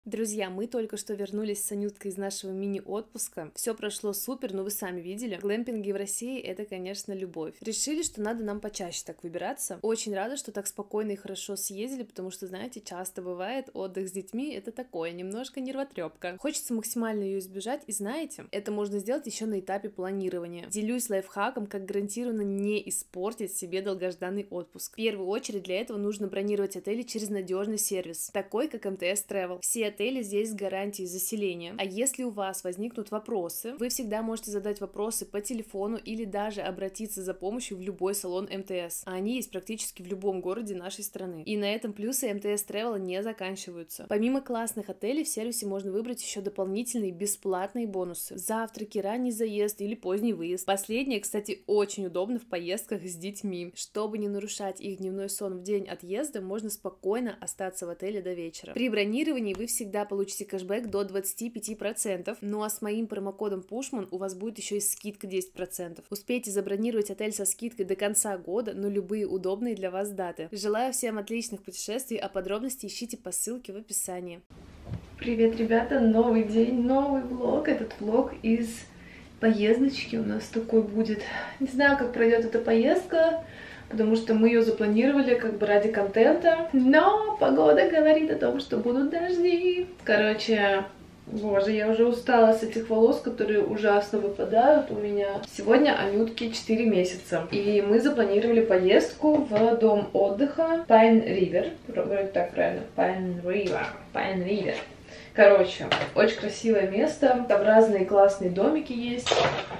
Друзья, мы только что вернулись с Анюткой из нашего мини-отпуска. Все прошло супер, но вы сами видели. Глэмпинги в России — это, конечно, любовь. Решили, что надо нам почаще так выбираться. Очень рада, что так спокойно и хорошо съездили, потому что, знаете, часто бывает отдых с детьми — это такое, немножко нервотрепка. Хочется максимально ее избежать, и знаете, это можно сделать еще на этапе планирования. Делюсь лайфхаком, как гарантированно не испортить себе долгожданный отпуск. В первую очередь для этого нужно бронировать отели через надежный сервис, такой как МТС Travel. Все отели здесь с гарантией заселения. А если у вас возникнут вопросы, вы всегда можете задать вопросы по телефону или даже обратиться за помощью в любой салон МТС. А они есть практически в любом городе нашей страны. И на этом плюсы МТС Travel не заканчиваются. Помимо классных отелей, в сервисе можно выбрать еще дополнительные бесплатные бонусы. Завтраки, ранний заезд или поздний выезд. Последнее, кстати, очень удобно в поездках с детьми. Чтобы не нарушать их дневной сон в день отъезда, можно спокойно остаться в отеле до вечера. При бронировании вы всегда получите кэшбэк до 25%, ну а с моим промокодом Pushman у вас будет еще и скидка 10%. Успейте забронировать отель со скидкой до конца года, но любые удобные для вас даты. Желаю всем отличных путешествий, а подробности ищите по ссылке в описании. Привет, ребята! Новый день, новый влог. Этот влог из поездочки у нас такой будет. Не знаю, как пройдет эта поездка, потому что мы ее запланировали как бы ради контента, но погода говорит о том, что будут дожди. Короче, боже, я уже устала с этих волос, которые ужасно выпадают у меня. Сегодня Анютке 4 месяца, и мы запланировали поездку в дом отдыха Pine River. Вроде так правильно, Pine River. Короче, очень красивое место, там разные классные домики есть,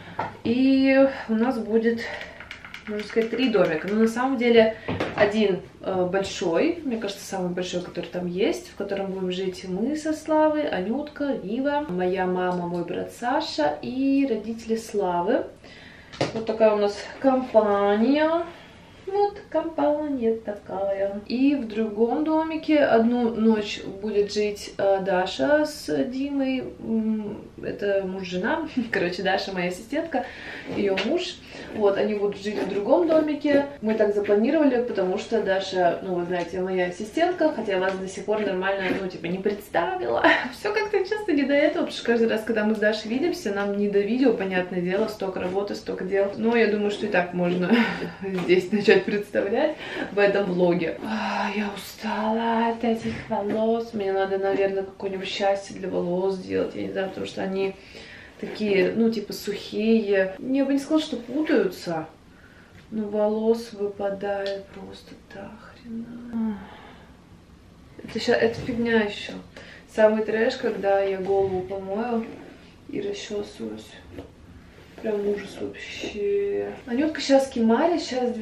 и у нас будет, можно сказать, 3 домика. Но на самом деле один большой, мне кажется, самый большой, который там есть, в котором будем жить мы со Славой, Анютка, Нива, моя мама, мой брат Саша и родители Славы. Вот такая у нас компания. Вот компания такая. И в другом домике одну ночь будет жить Даша с Димой. Это муж-жена. Короче, Даша моя ассистентка, ее муж. Вот, они будут жить в другом домике. Мы так запланировали, потому что Даша, ну, вы знаете, моя ассистентка, хотя я вас до сих пор нормально, ну, типа, не представила. Все как-то часто не до этого, потому что каждый раз, когда мы с Дашей видимся, нам не до видео, понятное дело, столько работы, столько дел. Но я думаю, что и так можно здесь начать представлять в этом влоге. Я устала от этих волос. Мне надо, наверное, какое-нибудь счастье для волос сделать. Я не знаю, потому что они такие, ну, типа, сухие. Я бы не сказала, что путаются, но волос выпадает просто до хрена. Это фигня еще. Самый трэш, когда я голову помою и расчесываюсь. Прям ужас вообще. Анютка сейчас в Кемаре, сейчас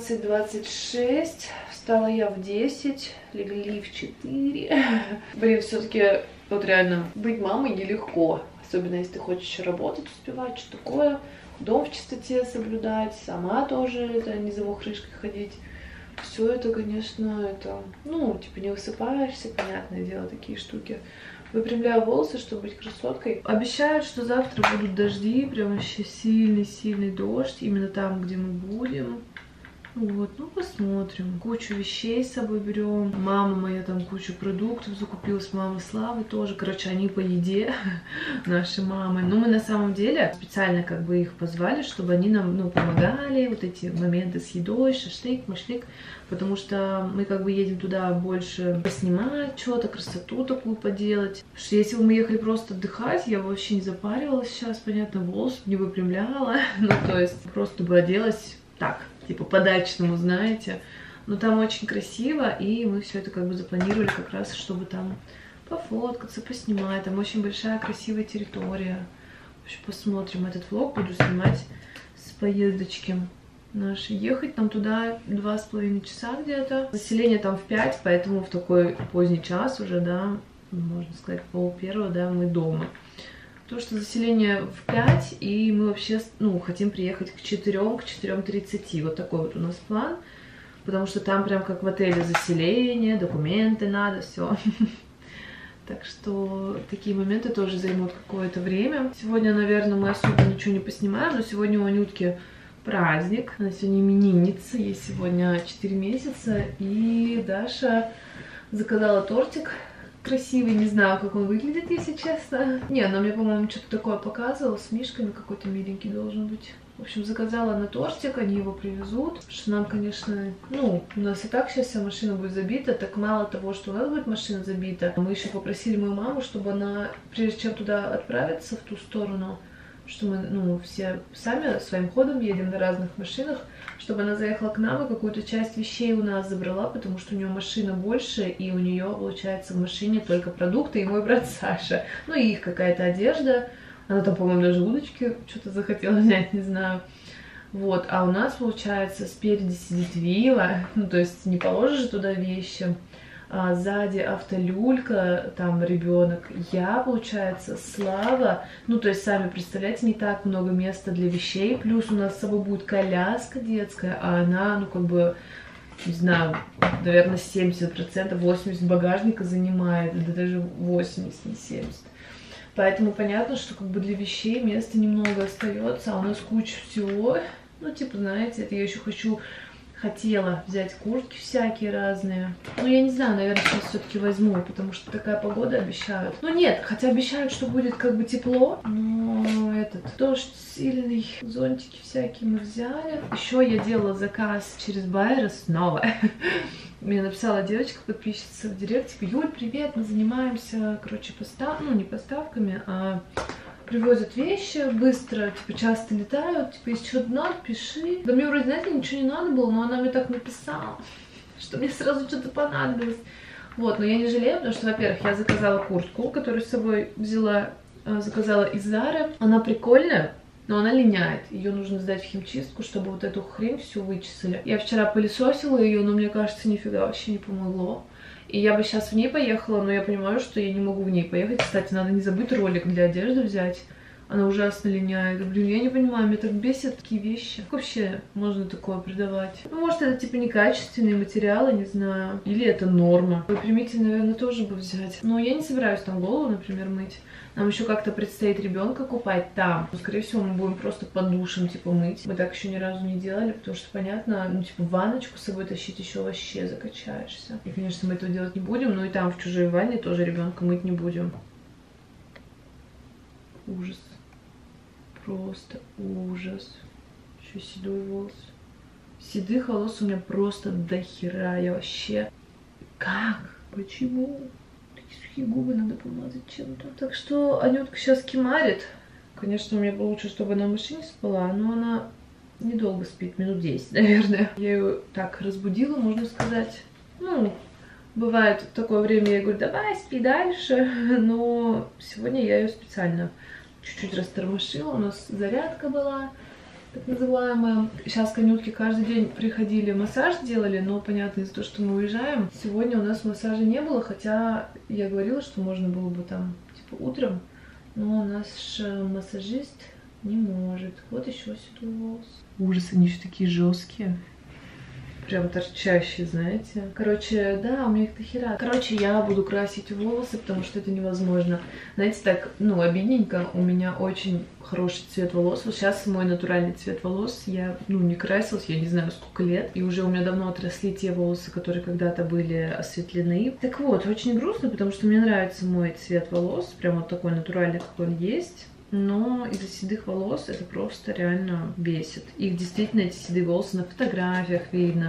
12:26. Встала я в 10, легли в 4. Блин, все-таки вот реально быть мамой нелегко. Особенно если ты хочешь еще работать, успевать, что такое. Дом в чистоте соблюдать, сама тоже это не за крышкой ходить. Все это, конечно, это, ну, типа не высыпаешься, понятное дело, такие штуки. Выпрямляю волосы, чтобы быть красоткой. Обещают, что завтра будут дожди, прям вообще сильный-сильный дождь, именно там, где мы будем. Вот, ну посмотрим. Кучу вещей с собой берем. Мама моя там кучу продуктов закупила, с мамой Славы тоже. Короче, они по еде, наши мамы. Но мы на самом деле специально как бы их позвали, чтобы они нам, ну, помогали. Вот эти моменты с едой, шашлык, машлык. Потому что мы как бы едем туда больше поснимать что-то, красоту такую поделать. Потому что если бы мы ехали просто отдыхать, я бы вообще не запаривалась сейчас, понятно, волосы не выпрямляла. Ну, то есть просто бы оделась так, типа по-дачному, знаете. Но там очень красиво, и мы все это как бы запланировали как раз, чтобы там пофоткаться, поснимать. Там очень большая красивая территория. В общем, посмотрим этот влог, буду снимать с поездочки нашей. Ехать нам туда 2,5 часа где-то. Население там в 5, поэтому в такой поздний час уже, да, можно сказать, 12:30, да, мы дома. Потому что заселение в 5, и мы вообще, ну, хотим приехать к 4, к 4:30. Вот такой вот у нас план. Потому что там прям как в отеле заселение, документы надо, все. Так что такие моменты тоже займут какое-то время. Сегодня, наверное, мы особо ничего не поснимаем, но сегодня у Анютки праздник. Она сегодня именинница, ей сегодня 4 месяца. И Даша заказала тортик красивый, не знаю, как он выглядит, если честно. Не, она мне, по-моему, что-то такое показывала, с мишками, какой-то миленький должен быть. В общем, заказала на тортик, они его привезут. Потому что нам, конечно, ну, у нас и так сейчас вся машина будет забита. Так мало того, что у нас будет машина забита, мы еще попросили мою маму, чтобы она, прежде чем туда отправиться, в ту сторону, что мы, ну, все сами своим ходом едем на разных машинах, чтобы она заехала к нам и какую-то часть вещей у нас забрала, потому что у нее машина больше, и у нее, получается, в машине только продукты и мой брат Саша. Ну, и их какая-то одежда. Она там, по-моему, даже удочки что-то захотела взять, не знаю. Вот, а у нас, получается, спереди сидит Вива, ну, то есть не положишь туда вещи. А сзади автолюлька, там ребенок, я, получается, Слава. Ну, то есть, сами представляете, не так много места для вещей. Плюс у нас с собой будет коляска детская, а она, ну, как бы, не знаю, наверное, 70%, 80% багажника занимает, да даже 80, не 70. Поэтому понятно, что как бы для вещей места немного остается, а у нас куча всего. Ну, типа, знаете, это я еще хотела взять куртки всякие разные. Ну, я не знаю, наверное, сейчас все-таки возьму, потому что такая погода обещают. Ну, нет, хотя обещают, что будет как бы тепло, но этот дождь сильный, зонтики всякие мы взяли. Еще я делала заказ через Байера снова. Мне написала девочка, подписчица в директ, типа, Юль, привет, мы занимаемся, короче, ну, не поставками, а привозят вещи быстро, типа, часто летают, типа, если что-то надо, пиши. Да мне вроде, знаете, ничего не надо было, но она мне так написала, что мне сразу что-то понадобилось. Вот, но я не жалею, потому что, во-первых, я заказала куртку, которую с собой взяла, заказала из Зары. Она прикольная, но она линяет. Ее нужно сдать в химчистку, чтобы вот эту хрень всю вычистили. Я вчера пылесосила ее, но мне кажется, нифига вообще не помогло. И я бы сейчас в ней поехала, но я понимаю, что я не могу в ней поехать. Кстати, надо не забыть ролик для одежды взять. Она ужасно линяет. Блин, я не понимаю, меня так бесят такие вещи. Как вообще можно такое продавать? Ну, может, это типа некачественные материалы, не знаю. Или это норма. Выпрямитель, наверное, тоже бы взять. Но я не собираюсь там голову, например, мыть. Нам еще как-то предстоит ребенка купать там. Скорее всего, мы будем просто под душем, типа, мыть. Мы так еще ни разу не делали, потому что, понятно, ну, типа, ванночку с собой тащить еще вообще закачаешься. И, конечно, мы этого делать не будем, но и там в чужой ванне тоже ребенка мыть не будем. Ужас. Просто ужас. Еще седой волос. Седых волос у меня просто до хера. Я вообще... Как? Почему? Такие губы надо помазать чем-то. Так что Анютка сейчас кимарит. Конечно, мне бы лучше, чтобы она в машине спала, но она недолго спит, минут 10, наверное. Я ее так разбудила, можно сказать. Ну, бывает в такое время, я говорю, давай, спи дальше. Но сегодня я ее специально чуть-чуть растормошила. У нас зарядка была, так называемая. Сейчас к Анютке каждый день приходили, массаж делали, но, понятно, из-за того, что мы уезжаем, сегодня у нас массажа не было, хотя я говорила, что можно было бы там, типа, утром, но наш массажист не может. Вот еще седой волос. Ужас, они еще такие жесткие. Прям торчащие, знаете. Короче, да, у меня их дохера. Короче, я буду красить волосы, потому что это невозможно. Знаете, так, ну, обидненько. У меня очень хороший цвет волос. Вот сейчас мой натуральный цвет волос. Я, ну, не красилась, я не знаю, сколько лет. И уже у меня давно отросли те волосы, которые когда-то были осветлены. Так вот, очень грустно, потому что мне нравится мой цвет волос. Прям вот такой натуральный, какой он есть. Но из-за седых волос это просто реально бесит. Их действительно, эти седые волосы, на фотографиях видно,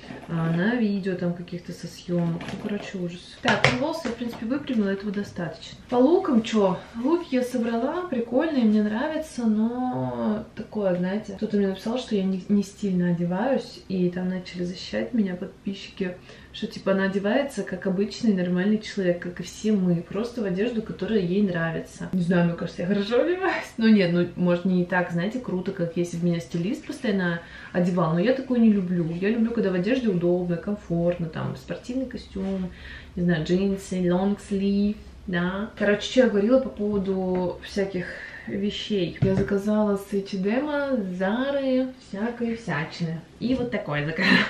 на видео там каких-то со съемок. Ну, короче, ужас. Так, волосы я, в принципе, выпрямила, этого достаточно. По лукам, что? Луки я собрала, прикольные, мне нравятся, но такое, знаете. Кто-то мне написал, что я не стильно одеваюсь, и там начали защищать меня подписчики, что типа она одевается как обычный нормальный человек, как и все мы, просто в одежду, которая ей нравится. Не знаю, мне кажется, я хорошо одеваюсь. Ну нет, ну может не так, знаете, круто, как если бы меня стилист постоянно одевал, но я такое не люблю. Я люблю, когда в одежде удобно, комфортно, там спортивный костюм, не знаю, джинсы, long sleeve, да. Короче, что я говорила по поводу всяких вещей. Я заказала с H&M, Зары, всякой всячины. И вот такое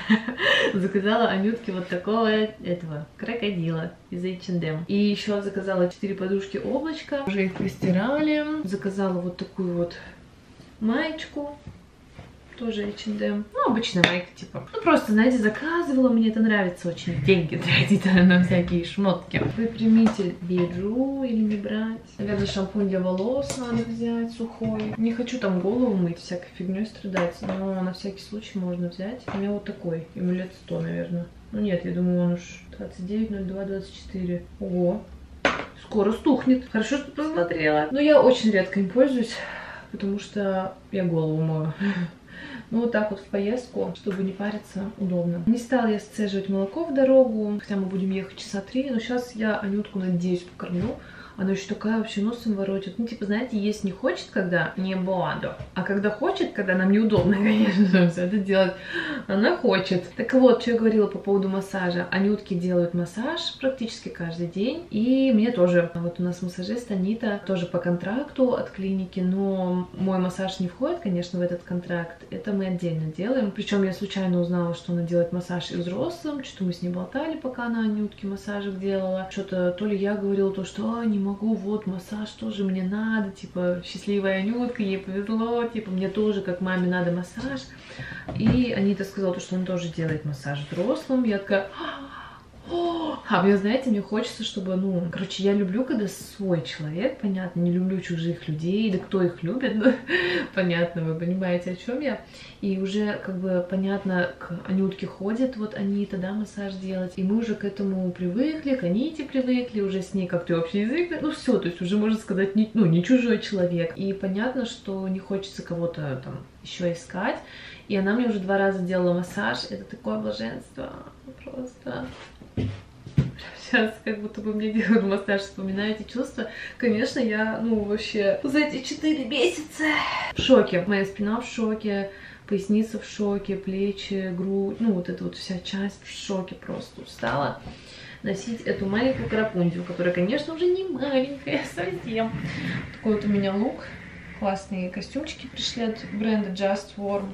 заказала Анютке вот такого этого крокодила из H&M. И еще заказала 4 подушки облачко. Уже их постирали. Заказала вот такую вот маечку. тоже H&M. Ну, обычная майка, типа. Ну, просто, знаете, заказывала, мне это нравится очень. Деньги тратить на всякие шмотки. Выпрямитель беру или не брать? Наверное, шампунь для волос надо взять сухой. Не хочу там голову мыть, всякой фигней страдать, но на всякий случай можно взять. У меня вот такой, ему лет 100, наверное. Ну нет, я думаю, он уж 29, 02, 24. Ого. Скоро стухнет. Хорошо, что посмотрела. Но я очень редко им пользуюсь, потому что я голову мою. Ну, вот так вот в поездку, чтобы не париться, удобно. Не стала я сцеживать молоко в дорогу, хотя мы будем ехать часа 3, но сейчас я Анютку, надеюсь, покормлю. Она еще такая вообще носом воротит. Ну, типа, знаете, есть не хочет, когда не буду. А когда хочет, когда нам неудобно, конечно, все это делать, она хочет. Так вот, что я говорила по поводу массажа. Анютки делают массаж практически каждый день. И мне тоже. Вот у нас массажист Анита, тоже по контракту от клиники. Но мой массаж не входит, конечно, в этот контракт. Это мы отдельно делаем. Причем я случайно узнала, что она делает массаж и взрослым. Что-то мы с ней болтали, пока она Анютке массажик делала. Что-то то ли я говорила то, что не могу, вот массаж тоже мне надо, типа счастливая Анютка, ей повезло, типа мне тоже как маме надо массаж. И Анита сказала, что он тоже делает массаж взрослым. Я такая... А мне, знаете, мне хочется, чтобы, ну, короче, я люблю, когда свой человек, понятно, не люблю чужих людей, да кто их любит, ну, понятно, вы понимаете, о чем я. И уже, как бы, понятно, к Анютке ходит вот Анита, да, массаж делать, и мы уже к этому привыкли, к Аните привыкли, уже с ней как-то общий язык, ну, все, то есть уже, можно сказать, не чужой человек. И понятно, что не хочется кого-то там еще искать, и она мне уже 2 раза делала массаж, это такое блаженство, просто... Сейчас как будто бы мне делают массаж, вспоминаю эти чувства. Конечно, я, ну, вообще за эти 4 месяца в шоке. Моя спина в шоке, поясница в шоке, плечи, грудь, ну, вот эта вот вся часть в шоке, просто устала носить эту маленькую карапунзию, которая, конечно, уже не маленькая совсем. Такой вот у меня лук. Классные костюмчики пришли от бренда Just Warm.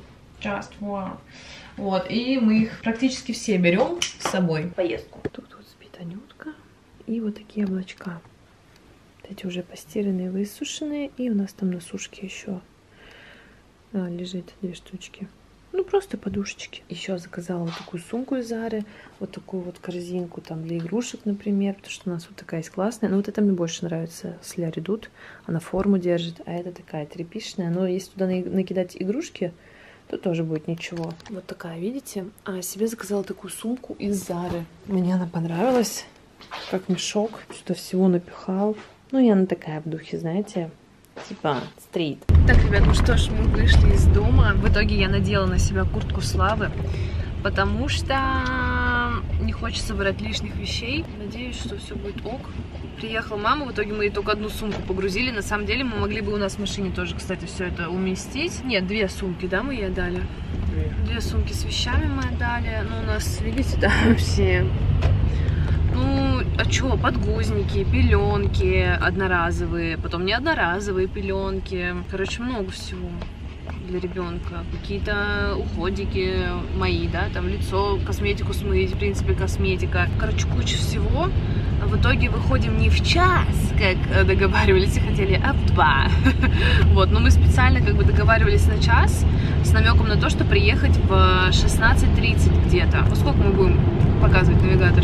Вот, и мы их практически все берем с собой в поездку. Тут вот спит Анютка. И вот такие облачка. Эти уже постиранные, высушенные. И у нас там на сушке еще лежит 2 штучки. Ну, просто подушечки. Еще заказала вот такую сумку из Зары. Вот такую вот корзинку там для игрушек, например. Потому что у нас вот такая есть классная. Но вот это мне больше нравится с Ля Редут. Она форму держит. А это такая тряпичная. Но если туда накидать игрушки, то тоже будет ничего. Вот такая, видите? А себе заказала такую сумку из Зары. Мне она понравилась. Как мешок. Что-то всего напихал. Ну, и она такая в духе, знаете, типа стрит. Так, ребят, ну что ж, мы вышли из дома. В итоге я надела на себя куртку Славы, потому что не хочется брать лишних вещей. Надеюсь, что все будет ок. Приехала мама, в итоге мы ей только 1 сумку погрузили. На самом деле мы могли бы у нас в машине тоже, кстати, все это уместить. Нет, 2 сумки, да, мы ей отдали? 2 сумки с вещами мы отдали. Ну, у нас, видите, да, все... Ну, а чё, подгузники, пеленки одноразовые, потом не одноразовые пеленки. Короче, много всего для ребенка. Какие-то уходики мои, да, там лицо, косметику смыть, в принципе, косметика. Короче, куча всего. В итоге выходим не в час, как договаривались и хотели, а в 2. Вот, но мы специально как бы договаривались на час с намеком на то, что приехать в 16:30 где-то. Во сколько мы будем показывать навигатор?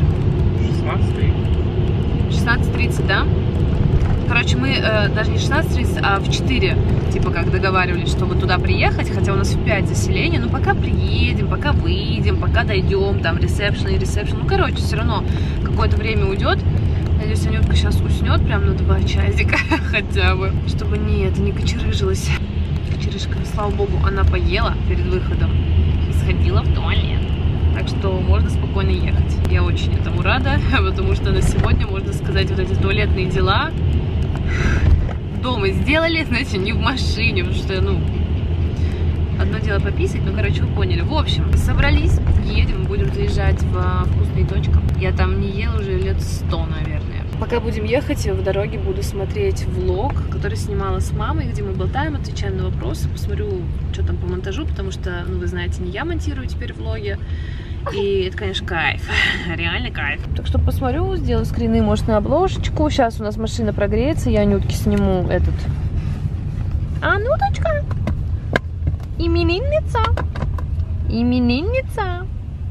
16:30, да? Короче, мы даже не 16:30, а в 4, типа, как договаривались, чтобы туда приехать, хотя у нас в 5 заселение, но пока приедем, пока выйдем, пока дойдем, там, ресепшн и ресепшн, ну, короче, все равно какое-то время уйдет. Надеюсь, Анютка сейчас уснет прям на 2 часика хотя бы, чтобы не кочерыжилась. Кочерышка, слава богу, она поела перед выходом и сходила в туалет. Так что можно спокойно ехать. Я очень этому рада, потому что на сегодня, можно сказать, вот эти туалетные дела дома сделали, знаете, не в машине, потому что, ну, одно дело пописать, ну, короче, вы поняли. В общем, собрались, едем, будем заезжать в вкусные точка. Я там не ела уже лет 100, наверное. Пока будем ехать, в дороге буду смотреть влог, который снимала с мамой, где мы болтаем, отвечаем на вопросы, посмотрю, что там по монтажу, потому что, ну, вы знаете, не я монтирую теперь влоги. И это, конечно, кайф. Реально кайф. Так что посмотрю, сделаю скрины, может, на обложечку. Сейчас у нас машина прогреется, я Анютке сниму этот... Анюточка! Именинница. Именинница.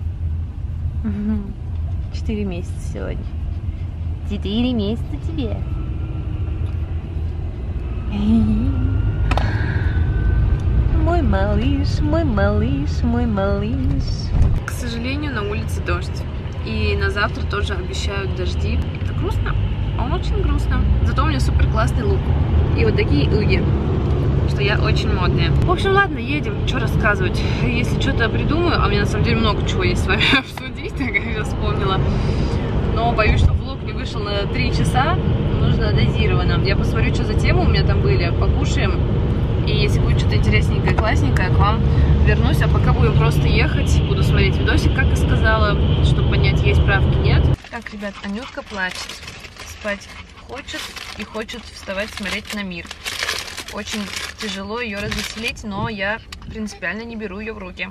4 месяца сегодня. 4 месяца тебе. Мой малыш, мой малыш, мой малыш. К сожалению, на улице дождь. И на завтра тоже обещают дожди. Это грустно? Очень грустно. Зато у меня супер классный лук. И вот такие уги, что я очень модная. В общем, ладно, едем. Что рассказывать? Если что-то придумаю, а у меня на самом деле много чего есть с вами обсудить, так как я вспомнила. Но боюсь, что влог не вышел на 3 часа. Нужно дозированно. Я посмотрю, что за темы у меня там были. Покушаем. И если будет что-то интересненькое, классненькое, к вам вернусь. А пока будем просто ехать. Буду смотреть видосик, как и сказала, чтобы понять, есть правки, нет. Так, ребят, Анютка плачет. Спать хочет и хочет вставать, смотреть на мир. Очень тяжело ее развеселить, но я принципиально не беру ее в руки.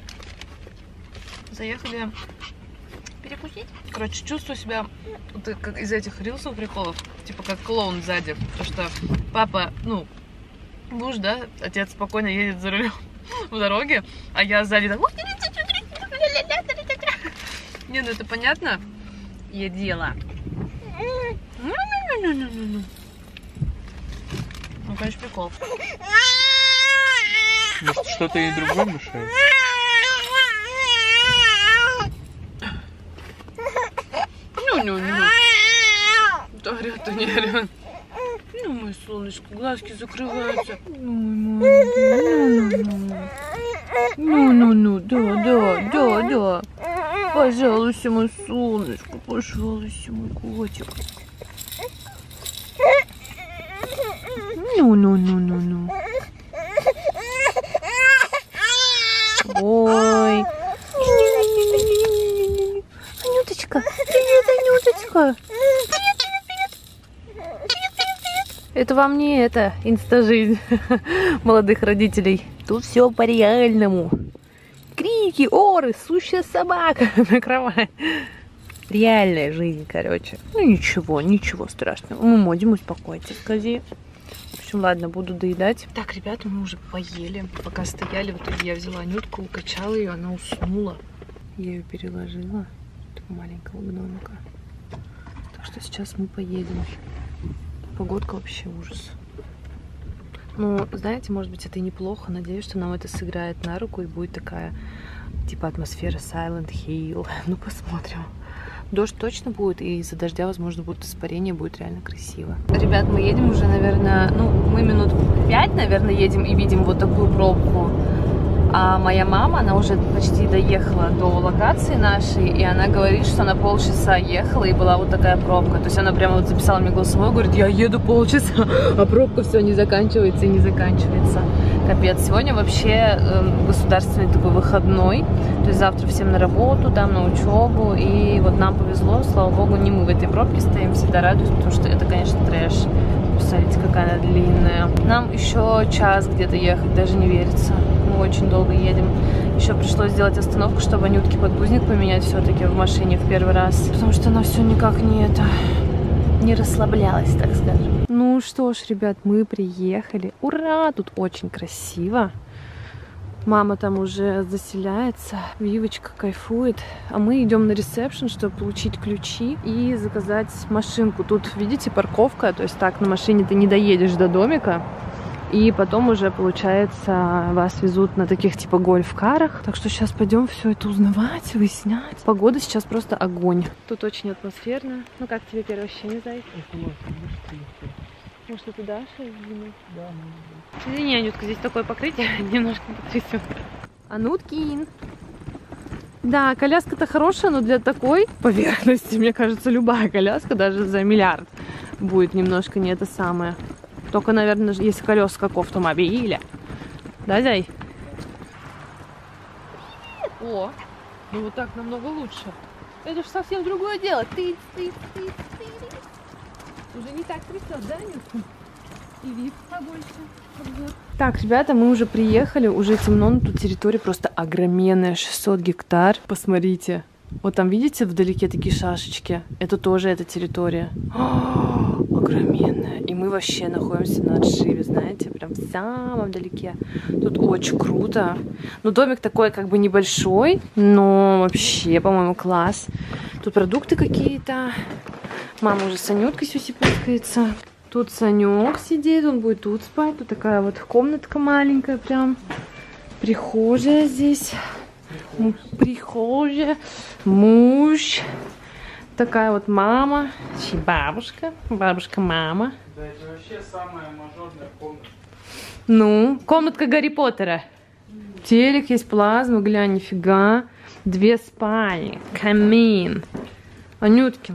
Заехали перекусить. Короче, чувствую себя как из этих рилсов приколов, типа как клоун сзади. Потому что папа, ну, муж, да, отец спокойно едет за рулем в дороге, а я сзади так... Не, ну это понятно. Я дело. Ну, конечно, прикол. Может, что-то и другое мешает? Ну. Да, орёт, не орёт. Ну, мой солнышко, глазки закрываются. Ну, да. Пожалуйста, мой солнышко, пожалуйста, мой котик. Ну. Ой. Анюточка, привет, Анюточка. Привет. Это вам не это, инста-жизнь молодых родителей. Тут все по-реальному. Крики, оры, сущая собака на кровать. Реальная жизнь, короче. Ну ничего страшного. Мы можем успокоиться, скажи. В общем, ладно, буду доедать. Так, ребята, мы уже поели. Пока стояли, в итоге я взяла Анютку, укачала ее, она уснула. Я ее переложила, этого маленького гномика. Так что сейчас мы поедем. Погодка вообще ужас. Ну, знаете, может быть, это и неплохо. Надеюсь, что нам это сыграет на руку и будет такая, типа, атмосфера Silent Hill. Ну, посмотрим. Дождь точно будет, и из-за дождя, возможно, будет испарение, будет реально красиво. Ребят, мы едем уже, наверное, ну, мы минут 5, наверное, едем и видим вот такую пробку. А моя мама, она уже почти доехала до локации нашей, и она говорит, что она полчаса ехала, и была вот такая пробка. То есть она прямо вот записала мне голосовой, говорит, я еду полчаса, а пробка все не заканчивается и не заканчивается. Капец. Сегодня вообще государственный такой выходной, то есть завтра всем на работу, там на учебу, и вот нам повезло, слава богу, не мы в этой пробке стоим, всегда радуюсь, потому что это, конечно, трэш. Посмотрите, какая она длинная. Нам еще час где-то ехать, даже не верится. Мы очень долго едем. Еще пришлось сделать остановку, чтобы Анютке подгузник поменять все-таки в машине в первый раз. Потому что она все никак не расслаблялась, так скажем. Ну что ж, ребят, мы приехали. Ура! Тут очень красиво. Мама там уже заселяется, Вивочка кайфует. А мы идем на ресепшн, чтобы получить ключи и заказать машинку. Тут, видите, парковка, то есть так на машине ты не доедешь до домика. И потом уже, получается, вас везут на таких типа гольф-карах. Так что сейчас пойдем все это узнавать, выяснять. Погода сейчас просто огонь. Тут очень атмосферно. Ну как тебе первое ощущение, Зай? Может, это Даша? Да. Извини, Анютка, здесь такое покрытие немножко потрясет. Ануткин. Да, коляска-то хорошая, но для такой поверхности, мне кажется, любая коляска, даже за миллиард, будет немножко не это самое. Только, наверное, если колеса как у автомобиля. Да, Зай? О, ну вот так намного лучше. Это же совсем другое дело. Ты. Уже не так трясет, да, Анютка? И вид побольше. Так, ребята, мы уже приехали, уже темно, но тут территория просто огроменная, 600 гектар. Посмотрите. Вот там, видите, вдалеке такие шашечки? Это тоже эта территория. Огроменная. И мы вообще находимся на отшибе, знаете, прям в самом далеке. Тут очень круто. Ну, домик такой как бы небольшой, но вообще, по-моему, класс. Тут продукты какие-то. Мама уже с Санюткой сюсипускается. Тут Санек сидит, он будет тут спать. Тут такая вот комнатка маленькая прям. Прихожая здесь. Прихожая. Муж. Такая вот мама. Бабушка. Бабушка-мама. Да, это вообще самая мажорная комната. Ну, комнатка Гарри Поттера. Телек есть, плазма, глянь, нифига. 2 спальни. Камин. Анюткин.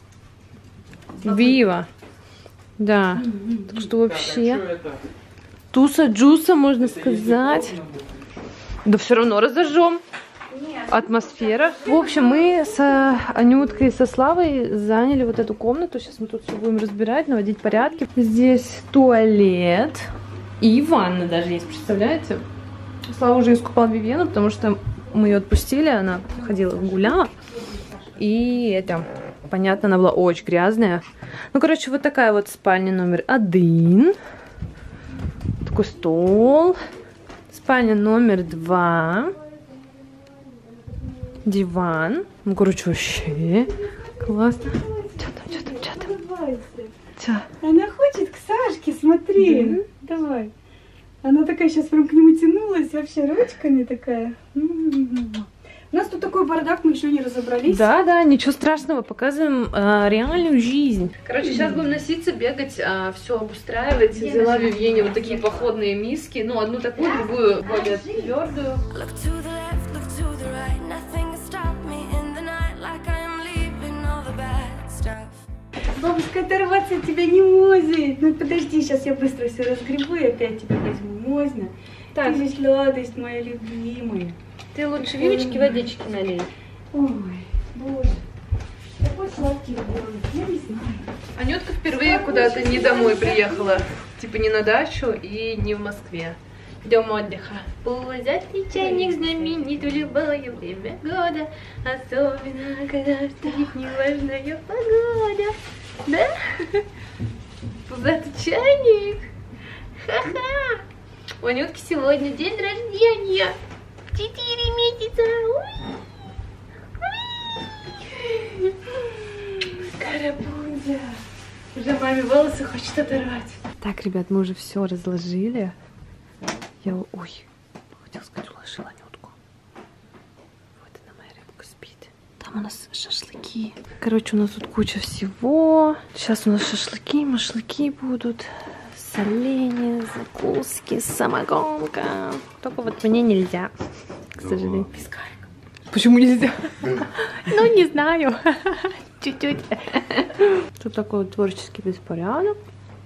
Вива. Да. Так что вообще... Туса-джуса, можно сказать. Да все равно разожжем. Атмосфера. В общем, мы с Анюткой и со Славой заняли вот эту комнату. Сейчас мы тут все будем разбирать, наводить порядки. Здесь туалет. И ванна даже есть, представляете? Слава уже искупала Вивену, потому что мы ее отпустили. Она ходила, гуляла. И это... Понятно, она была очень грязная. Ну, короче, вот такая вот спальня номер 1. Такой стол. Спальня номер 2. Диван. Ну, короче, вообще классно. Что там? Чё? Она хочет к Сашке, смотри. Давай. Она такая сейчас прям к нему тянулась, вообще ручками такая. У нас тут такой бардак, мы еще не разобрались. Да, ничего страшного, показываем реальную жизнь. Короче, сейчас будем носиться, бегать, все обустраивать. Взяла Вивьене вот такие походные миски, ну, одну такую, другую более твердую. Бабушка оторваться от тебя не может. Ну подожди, сейчас я быстро все разгребу и опять тебя возьму. Можно? Так. Ты же сладость моя любимая. Ты лучше Вивочке водички налей. Ой, боже. Такой сладкий ребенок, я не знаю. Анютка впервые куда-то не домой приехала. Типа не на дачу и не в Москве. Дом отдыха. Пузатый чайник знаменит в любое время года. Особенно, когда стоит неважная погода. Да? Пузатый чайник. Ха-ха. У Анютки сегодня день рождения. 4 месяца. Ой. Карапузя. Уже маме волосы хочет оторвать. Так, ребят, мы уже все разложили. Я, ой, хотела сказать, уложила Анютку. Вот она, моя рыбка, спит. Там у нас шашлыки. Короче, у нас тут куча всего. Сейчас у нас шашлыки будут. Соленья, закуски, самогонка. Только вот мне нельзя, к сожалению. Пескарик. Почему нельзя? Ну, не знаю. Чуть-чуть. Тут такой вот творческий беспорядок.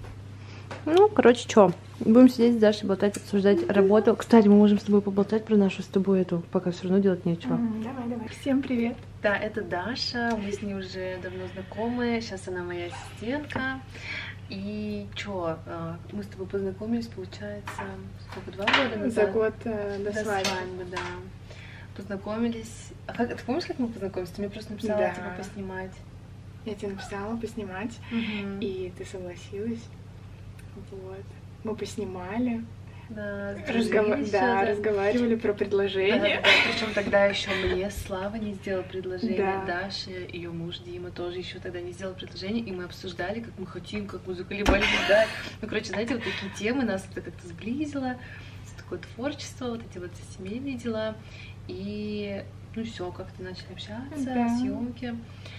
Ну, короче, что? Будем сидеть с Дашей, болтать, обсуждать работу. Кстати, мы можем с тобой поболтать про нашу с тобой эту, пока все равно делать нечего. Давай. Всем привет. Да, это Даша. Мы с ней уже давно знакомы. Сейчас она моя ассистентка. И чё, мы с тобой познакомились, получается, сколько, 2 года назад? За год до свадьбы. Да. Познакомились. А как, ты помнишь, как мы познакомились? Ты мне просто написала, Да. типа, поснимать. Я тебе написала поснимать, и ты согласилась. Вот. Мы поснимали. Да, разговаривали про предложение. Да, причем тогда еще мне Слава не сделал предложение, Да. Даша, ее муж Дима тоже еще тогда не сделал предложение, и мы обсуждали, как мы хотим, как мы заколебались ждать. Ну, короче, знаете, вот такие темы нас это как-то сблизило, такое творчество, вот эти вот семейные дела, и ну все, как-то начали общаться, Да. съемки.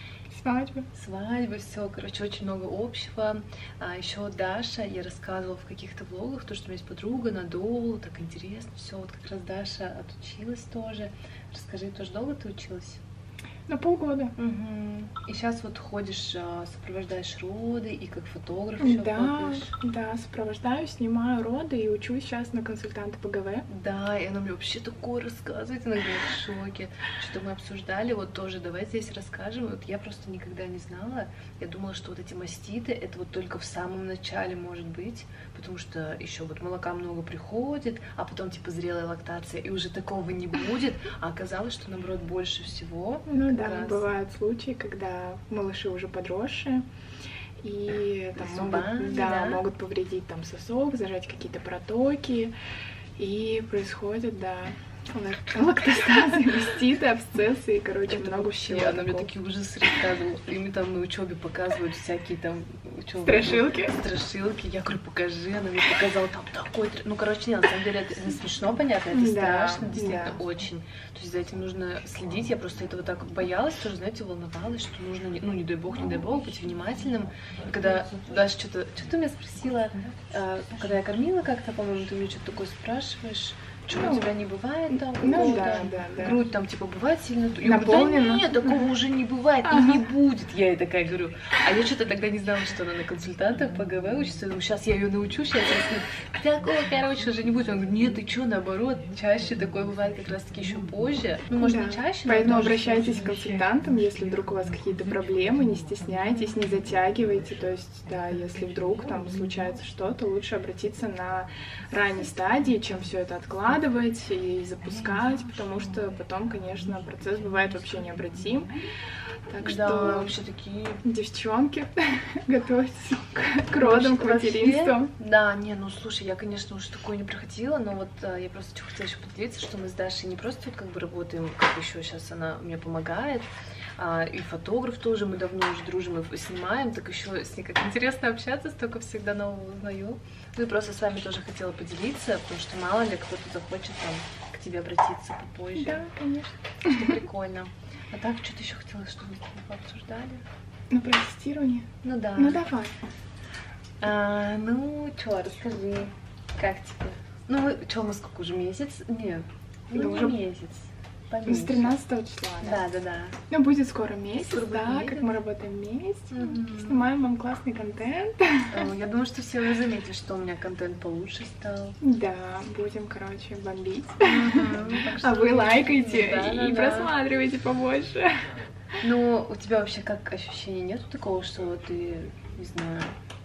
Свадьбы, все, короче, очень много общего. А еще Даша, я рассказывала в каких-то влогах, то, что у меня есть подруга, Надолу, так интересно, все, вот как раз Даша отучилась тоже. Расскажи, тоже долго ты училась? На полгода. И сейчас вот ходишь, сопровождаешь роды и как фотограф еще работаешь. Да, сопровождаю, снимаю роды и учусь сейчас на консультанта ПГВ. Да, и она мне вообще такое рассказывает, иногда в шоке. Что мы обсуждали, вот тоже давай здесь расскажем. Вот я просто никогда не знала, я думала, что вот эти маститы, это вот только в самом начале может быть, потому что еще вот молока много приходит, а потом типа зрелая лактация, и уже такого не будет, а оказалось, что наоборот больше всего. Ну да, раз. бывают случаи, когда малыши уже подросшие, и там Зубами, да? могут повредить там сосок, зажать какие-то протоки, и происходит, лактостазы, маститы, абсцессы, и, короче, Это много вообще, всего. она мне такие ужасы рассказывала. И мы там на учебе показывают всякие там Страшилки? Страшилки. Я говорю, покажи, она мне показала там такой. Ну, короче, нет, на самом деле это не смешно, понятно, это страшно, действительно, очень. То есть за этим нужно следить. Я просто этого так боялась, тоже, знаете, волновалась, что нужно, ну, не дай бог, быть внимательным. И когда Даша что-то меня спросила, когда я кормила как-то, по-моему, ты мне что-то такое спрашиваешь. Что у тебя не бывает там? Грудь там типа бывает сильно наполнена? Да нет, такого уже не бывает и не будет. Я ей такая говорю. А я что-то тогда не знала, что она на консультантах по ГВ учится. Я думаю, сейчас я ее научу, сейчас такого, короче, уже не будет. Он говорит, нет, ты что, наоборот, чаще такое бывает как раз таки еще позже. Ну, может, не чаще, но поэтому обращайтесь к консультантам, если вдруг у вас какие-то проблемы, не стесняйтесь, не затягивайте. То есть, да, если вдруг там случается что-то, лучше обратиться на ранней стадии, чем все это откладывать и запускать, потому что потом, конечно, процесс бывает вообще необратим. Так что вообще такие девчонки, готовьтесь к родам, к материнству. Да, не, ну слушай, я, конечно, уже такое не проходила, но вот я просто хотела еще поделиться, что мы с Дашей не просто тут как бы работаем, как еще сейчас она мне помогает, и фотограф тоже, мы давно уже дружим и снимаем, так еще с ней как интересно общаться, столько всегда нового узнаю. Ну и просто с вами тоже хотела поделиться, потому что мало ли кто-то захочет там к тебе обратиться попозже. Да, конечно. Что прикольно. А так, что-то еще хотела, чтобы мы с тобой пообсуждали? Ну, про тестирование? Ну да. Ну давай. Ну, что, расскажи, как тебе? Ну, что, мы сколько уже, месяц? Нет, Да уже месяц. С 13 числа, да? Да. Ну, будет скоро месяц, Скоро будет да, месяц. как мы работаем вместе, снимаем вам классный контент. Я думаю, что все уже заметили, что у меня контент получше стал. Да, будем, короче, бомбить. А вы лайкайте и просматривайте побольше. Ну, у тебя вообще как ощущение нету такого, что ты, не знаю,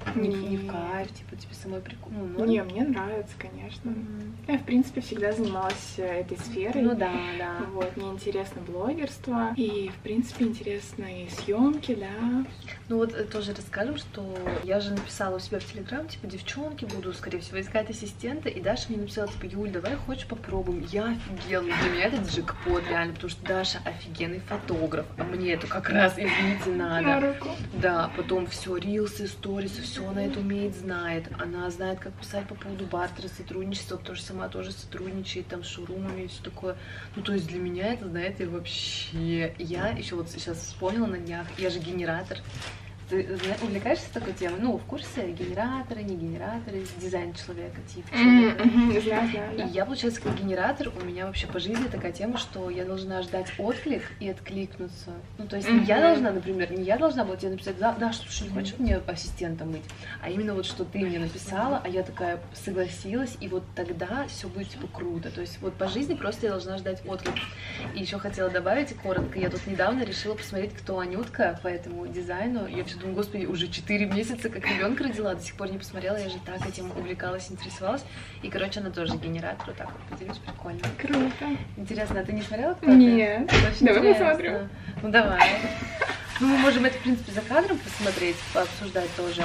не в кайф, типа тебе самой прикольно? Не, мне нравится, конечно. Я, в принципе, всегда занималась этой сферой. Ну да. Вот, мне интересно блогерство, и, в принципе, интересны и съемки, да. Ну вот тоже расскажем, что я же написала у себя в Телеграм, типа, девчонки, буду, скорее всего, искать ассистента, и Даша мне написала, типа, Юль, давай, хочешь, попробуем. Я офигела, для меня это джекпот, реально, потому что Даша офигенный фотограф, а мне это как раз, извините, надо. На руку. Да, потом все, рилсы, сторисы, все она это умеет, знает. Она знает, как писать по поводу бартера, сотрудничества, потому что сама тоже сотрудничает там с шоурумами и все такое. Ну, то есть для меня это, знаете, вообще... Я еще вот сейчас вспомнила на днях, я же генератор. Ты увлекаешься такой темой? Ну, в курсе генераторы, не генераторы, дизайн человека, тип человека. Знаю. И я, получается, как генератор, у меня вообще по жизни такая тема, что я должна ждать отклик и откликнуться. Ну, то есть не я должна, например, не я должна была тебе написать, да, слушай, не хочешь мне ассистентом быть? А именно вот, что ты мне написала, а я такая согласилась, и вот тогда все будет, типа, круто. То есть вот по жизни просто я должна ждать отклик. И еще хотела добавить коротко, я тут недавно решила посмотреть, кто Анютка по этому дизайну. Я все думаю, господи, уже 4 месяца как ребенка родила, до сих пор не посмотрела, я же так этим увлекалась, интересовалась. И, короче, она тоже генератор, вот так вот поделюсь, прикольно. Круто. Интересно, а ты не смотрела кто-то? Нет. Давай интересно. посмотрим. Ну, давай. Ну, мы можем это, в принципе, за кадром посмотреть, пообсуждать тоже.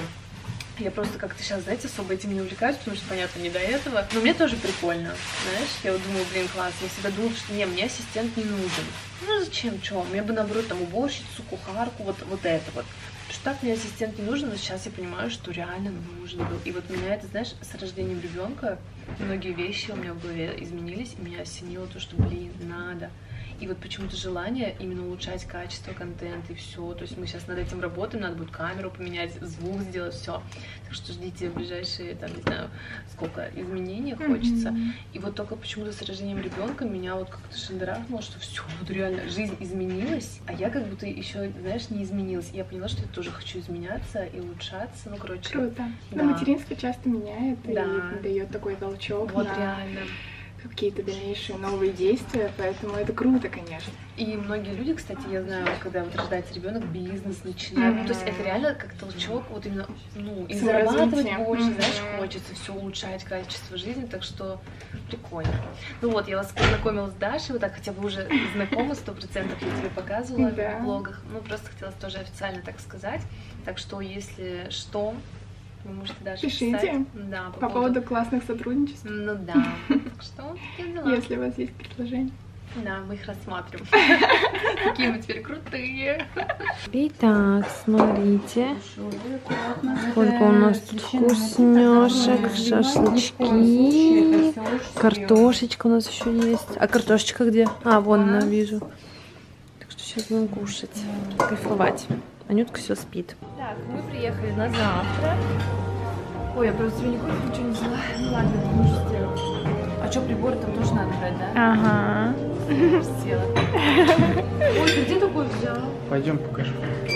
Я просто как-то сейчас, знаете, особо этим не увлекаюсь, потому что, понятно, не до этого. Но мне тоже прикольно, знаешь. Я вот думаю, блин, класс. Я всегда думала, что не, мне ассистент не нужен. Ну, зачем, что? Мне бы, наоборот, там, уборщицу, кухарку, вот это вот. Потому что так мне ассистент не нужен, но сейчас я понимаю, что реально нужен был. И вот меня это, знаешь, с рождением ребенка многие вещи у меня в голове изменились, и меня осенило то, что, блин, надо. И вот почему-то желание именно улучшать качество контента и все. То есть мы сейчас над этим работаем, надо будет камеру поменять, звук сделать, все. Так что ждите ближайшие, там, не знаю, сколько изменений хочется. И вот только почему-то с рождением ребенка меня вот как-то шандарахнуло, что все, вот реально жизнь изменилась, а я как будто еще, знаешь, не изменилась. И я поняла, что я тоже хочу изменяться и улучшаться. Ну, короче. Круто. Да. Ну, материнство часто меняет и дает такой толчок. Вот реально. какие-то дальнейшие новые действия, поэтому это круто, конечно. И многие люди, кстати, я знаю, когда вот рождается ребенок, бизнес начинает. Ну, то есть это реально как толчок, вот именно, ну, и зарабатывать больше, знаешь, хочется все улучшать качество жизни, так что прикольно. Ну вот, я вас познакомила с Дашей, вот так хотя бы уже знакомы 100%, я тебе показывала в блогах. Ну, просто хотела тоже официально так сказать. Так что, если что, вы можете даже пишите. Писать. Да, по поводу классных сотрудничеств. Ну да. Так что такие дела. Если у вас есть предложения. Да, мы их рассматриваем. Какие мы теперь крутые. Итак, смотрите, сколько у нас тут вкусняшек, шашлычки, картошечка у нас еще есть. А картошечка где? А, вон она, вижу. Так что сейчас будем кушать, кайфовать. Анютка все спит. Так, мы приехали на завтрак. Ой, я просто сегодня кофе ничего не взяла. Ну ладно, это нужно сделать. А что, приборы там тоже надо брать, да? Ага. Села. Ой, ты где такой взял? Пойдем покажу.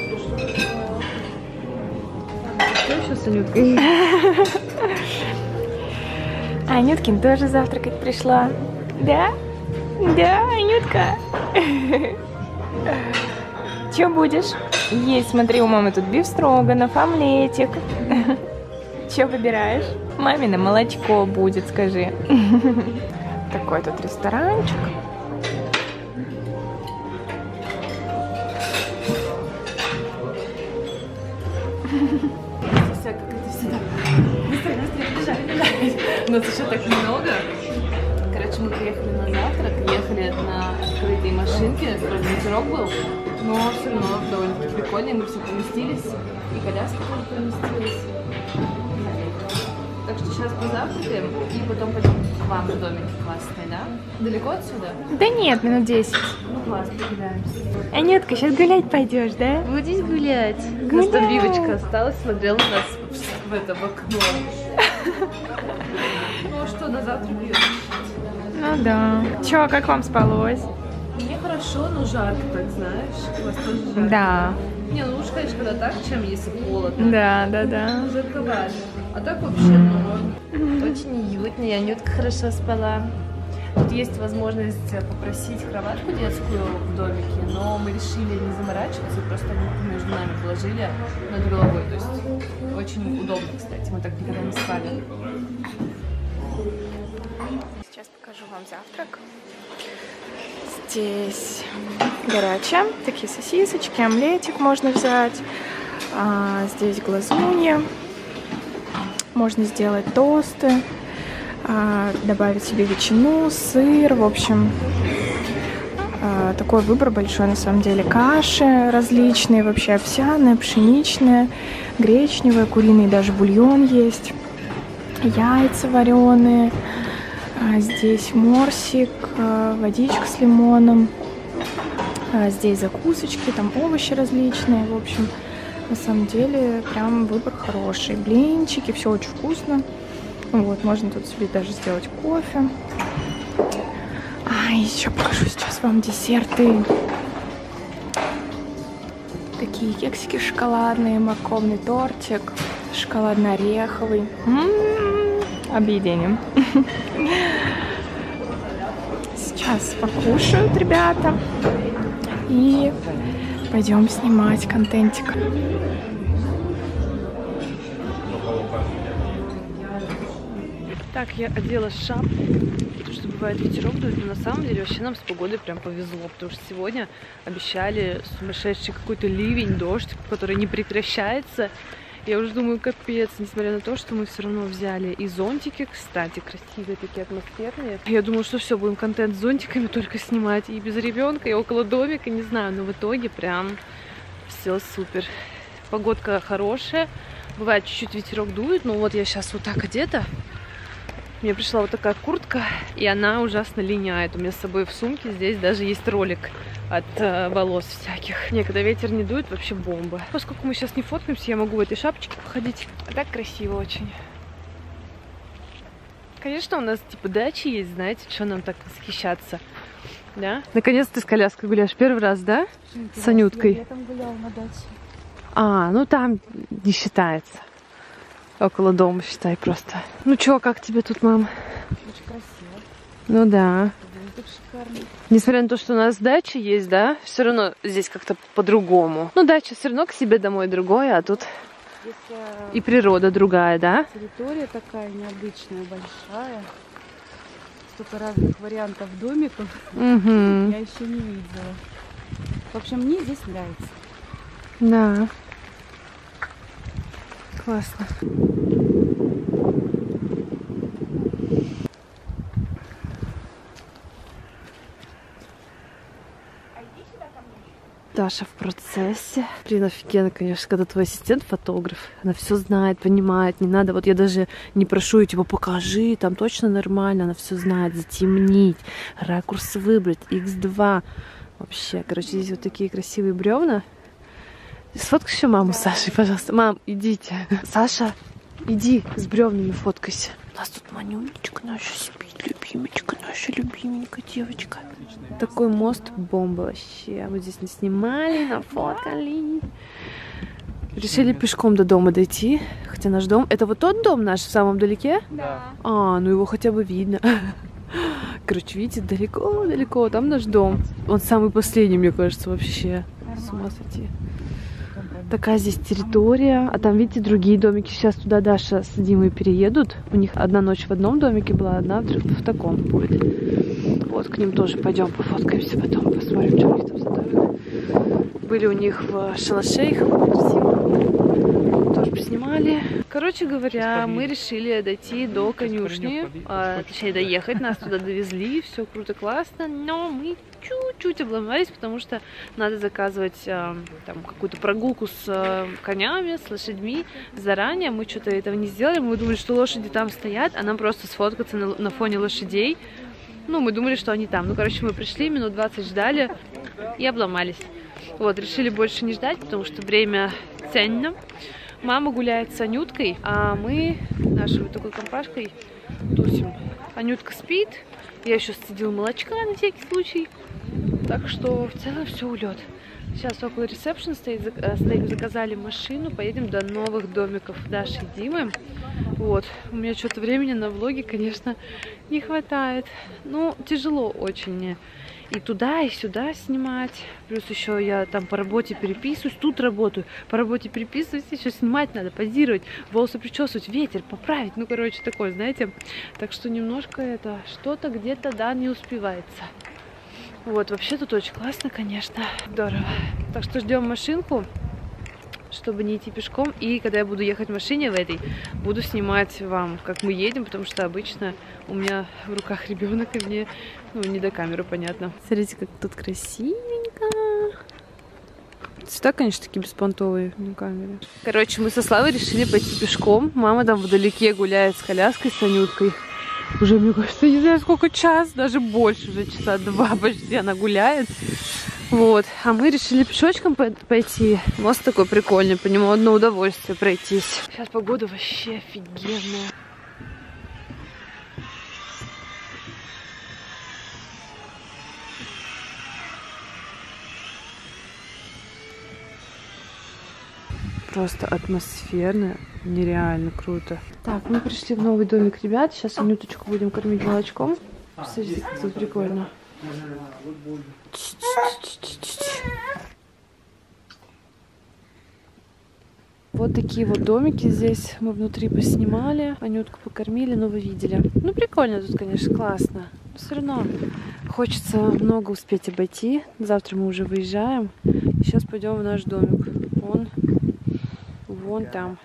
Что еще с Анюткой? Анюткин тоже завтракать пришла. Да? Да, Анютка. Че будешь? Есть, смотри, у мамы тут бифстроганов, омлетик. Че выбираешь? Мамино молочко будет, скажи. Такой тут ресторанчик. У нас еще так много. Короче, мы приехали на завтрак, ехали на открытой машинке, вроде ветерок был, но все равно довольно прикольно, мы все поместились, и коляска тоже поместилась. Так что сейчас позавтракаем и потом пойдем к вам в домике классный, да? Далеко отсюда? Да нет, минут 10. Ну класс, прогуляемся. Анютка, сейчас гулять пойдешь, да? Будешь гулять? У нас там Вивочка осталась, смотрела на нас в это, в окно. Ну а что, на завтрак ее? Ну да. Чё, как вам спалось? Мне хорошо, но жарко, так знаешь. У вас тоже жарко? Да. Не, ну лучше, конечно, когда так, чем если холодно. Да, да, да. Ну, жарковато. А так вообще норм. Очень уютно, и Анютка хорошо спала. Тут есть возможность попросить кроватку детскую в домике, но мы решили не заморачиваться, просто Анютку между нами положили над головой. То есть очень удобно, кстати, мы так никогда не спали. Сейчас покажу вам завтрак. Здесь горячее, такие сосисочки, омлетик можно взять. Здесь глазунья. Можно сделать тосты, добавить себе ветчину, сыр, в общем. Такой выбор большой на самом деле. Каши различные, вообще овсяная, пшеничная, гречневая, куриный даже бульон есть. Яйца вареные. Здесь морсик, водичка с лимоном. Здесь закусочки, там овощи различные. В общем, на самом деле прям выбор хороший. Блинчики, все очень вкусно. Вот, можно тут себе даже сделать кофе. Еще покажу сейчас вам десерты. Такие кексики шоколадные, морковный тортик, шоколадно-ореховый. Объедение. Сейчас покушают ребята. И пойдем снимать контентик. Так, я одела шапку, потому что бывает ветерок дует, но на самом деле вообще нам с погодой прям повезло, потому что сегодня обещали сумасшедший какой-то ливень, дождь, который не прекращается. Я уже думаю, капец, несмотря на то, что мы все равно взяли и зонтики, кстати, красивые такие, атмосферные. Я думала, что все, будем контент с зонтиками только снимать, и без ребенка, и около домика, не знаю, но в итоге прям все супер. Погодка хорошая, бывает чуть-чуть ветерок дует, но вот я сейчас вот так одета. Мне пришла вот такая куртка, и она ужасно линяет. У меня с собой в сумке здесь даже есть ролик от волос всяких. Не, когда ветер не дует, вообще бомба. Поскольку мы сейчас не фоткаемся, я могу в этой шапочке походить. А так красиво очень. Конечно, у нас типа дачи есть, знаете, что нам так восхищаться. Да? Наконец-то ты с коляской гуляешь. Первый раз, да? С Анюткой. Я там гуляла на даче. А, ну там не считается. Около дома, считай, просто. Ну чё, как тебе тут, мам? Очень красиво. Ну да. Тут шикарно. Несмотря на то, что у нас дача есть, да, все равно здесь как-то по-другому. Ну, дача все равно к себе домой другое, а тут Здесь, и природа другая, да? территория такая необычная, большая. Столько разных вариантов домиков. Угу. Я еще не видела. В общем, мне здесь нравится. Да. Классно. Даша в процессе. Блин, офигенно, конечно, когда твой ассистент фотограф. Она все знает, понимает, не надо. Вот я даже не прошу ее, типа, покажи, там точно нормально. Она все знает, затемнить, ракурс выбрать, x2. Вообще, короче, здесь вот такие красивые бревна. Сфоткай еще маму с Сашей, пожалуйста. Мам, идите. Саша, иди с бревнами фоткайся. У нас тут Манюнечка наша спит, любимочка наша, любименькая девочка. Такой мост бомба вообще. Мы здесь не снимали, нафоткали. Решили пешком до дома дойти. Хотя наш дом... Это вот тот дом наш в самом далеке? Да. А, ну его хотя бы видно. Короче, видите, далеко-далеко. Там наш дом. Он самый последний, мне кажется, вообще. С ума сойти. Такая здесь территория. А там, видите, другие домики. Сейчас туда Даша с Димой переедут. У них одна ночь в одном домике была, одна в таком будет. Вот, к ним тоже пойдем пофоткаемся потом, посмотрим, что у них там за домик. Были у них в шалаше, их красиво. Тоже поснимали. Короче говоря, мы решили дойти до конюшни. Точнее, доехать. Нас туда довезли. Все круто, классно. Но мы чуть-чуть обломались, потому что надо заказывать там какую-то прогулку с конями, с лошадьми заранее. Мы что-то этого не сделали. Мы думали, что лошади там стоят, а нам просто сфоткаться на фоне лошадей. Ну, мы думали, что они там. Ну, короче, мы пришли, минут 20 ждали и обломались. Вот, решили больше не ждать, потому что время ценно. Мама гуляет с Анюткой, а мы нашей вот такой компашкой тусим. Анютка спит, я еще сцедила молочка на всякий случай. Так что в целом все улет. Сейчас около ресепшн стоим, заказали машину, поедем до новых домиков Даши и Димы. Вот, у меня что-то времени на влоги, конечно, не хватает. Ну, тяжело очень мне и туда, и сюда снимать. Плюс еще я там по работе переписываюсь, тут работаю, по работе переписываюсь, еще снимать надо, позировать, волосы причесывать, ветер поправить. Ну, короче, такое, знаете. Так что немножко это что-то где-то, да, не успевается. Вот, вообще тут очень классно, конечно. Здорово. Так что ждем машинку, чтобы не идти пешком. И когда я буду ехать в машине в этой, буду снимать вам, как мы едем, потому что обычно у меня в руках ребенок, и мне, ну, не до камеры, понятно. Смотрите, как тут красивенько. Цвета, конечно, такие беспонтовые на камере. Короче, мы со Славой решили пойти пешком. Мама там вдалеке гуляет с коляской, с Анюткой. Уже, мне кажется, не знаю, сколько, час, даже больше, уже часа 2 почти она гуляет. Вот, а мы решили пешочком пойти. Мост такой прикольный, по нему одно удовольствие пройтись. Сейчас погода вообще офигенная. Просто атмосферно, нереально круто. Так, мы пришли в новый домик ребят. Сейчас Анюточку будем кормить молочком. Смотрите, тут прикольно. Вот такие вот домики здесь мы внутри поснимали. Анютку покормили, но вы видели. Ну, прикольно тут, конечно, классно. Но все равно хочется много успеть обойти. Завтра мы уже выезжаем. И сейчас пойдем в наш домик. Вон там.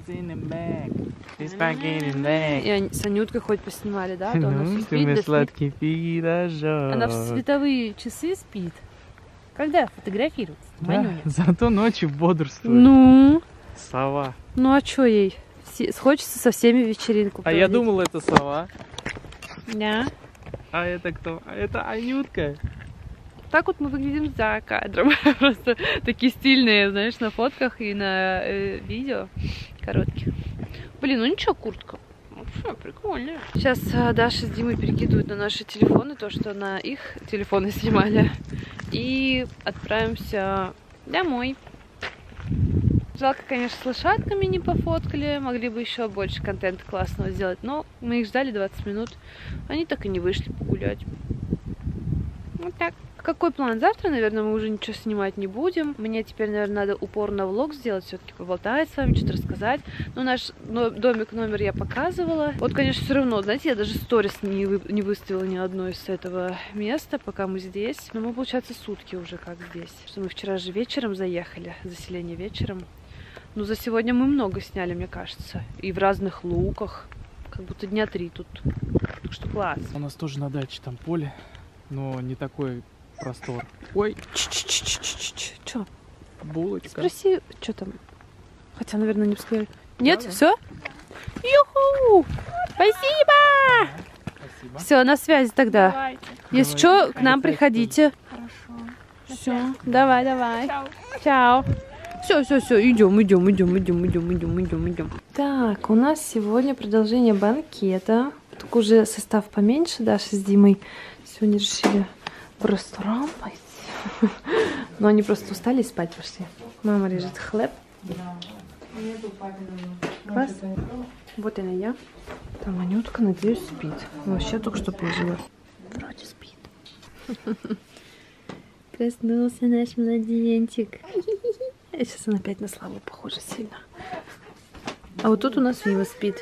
И они с Анюткой хоть поснимали, да? То она спит, сладкий пирожок. Она в световые часы спит. Когда фотографировать? Да, зато ночью бодрствует. Ну? Сова. Ну а чё ей? Хочется со всеми вечеринку проводить. А я думал, это сова. Да. А это кто? А это Анютка. Так вот мы выглядим за кадром. Просто такие стильные, знаешь, на фотках и на видео коротких. Блин, ну ничего, куртка. Вообще прикольная. Сейчас Даша с Димой перекидывают на наши телефоны то, что на их телефоны снимали. И отправимся домой. Жалко, конечно, с лошадками не пофоткали. Могли бы еще больше контента классного сделать. Но мы их ждали 20 минут. Они так и не вышли погулять. Вот так. Какой план? Завтра, наверное, мы уже ничего снимать не будем. Мне теперь, наверное, надо упорно влог сделать, все-таки поболтать с вами, что-то рассказать. Но наш домик, номер я показывала. Вот, конечно, все равно, знаете, я даже сторис не выставила ни одной с этого места, пока мы здесь. Но мы, получается, сутки уже как здесь. Что мы вчера же вечером заехали, заселение вечером. Ну, за сегодня мы много сняли, мне кажется. И в разных луках. Как будто дня 3 тут. Так что класс. У нас тоже на даче там поле, но не такой простор. Ой, Чё? булочка. Спроси, что там? Хотя, наверное, не сказали. Нет, Да. все? Юху! Спасибо! Спасибо. Все, на связи тогда. Давайте. Если Давай. что, к нам приходите. Хорошо. Все, давай. Чао. Чао. Все, идем. Так, у нас сегодня продолжение банкета. Только уже состав поменьше, Даша с Димой сегодня решили в ресторан пойти. Но они просто устали и спать пошли. Мама режет хлеб. Класс. Вот она я. Там Анютка, надеюсь, спит. Вообще только что положила. Вроде спит. Проснулся наш младенчик. Сейчас он опять на Славу похожа сильно. А вот тут у нас Вива спит.